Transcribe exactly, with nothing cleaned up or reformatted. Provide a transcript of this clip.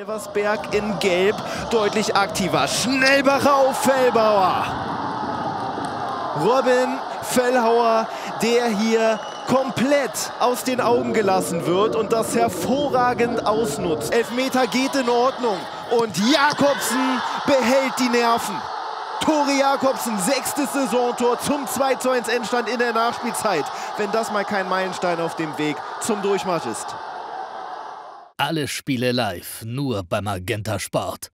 Elversberg in Gelb deutlich aktiver. Schnellbacher auf Fellbauer. Robin Fellhauer, der hier komplett aus den Augen gelassen wird und das hervorragend ausnutzt. Elfmeter geht in Ordnung und Jakobsen behält die Nerven. Tori Jakobsen, sechstes Saisontor zum zwei zu eins Endstand in der Nachspielzeit. Wenn das mal kein Meilenstein auf dem Weg zum Durchmarsch ist. Alle Spiele live, nur bei Magenta Sport.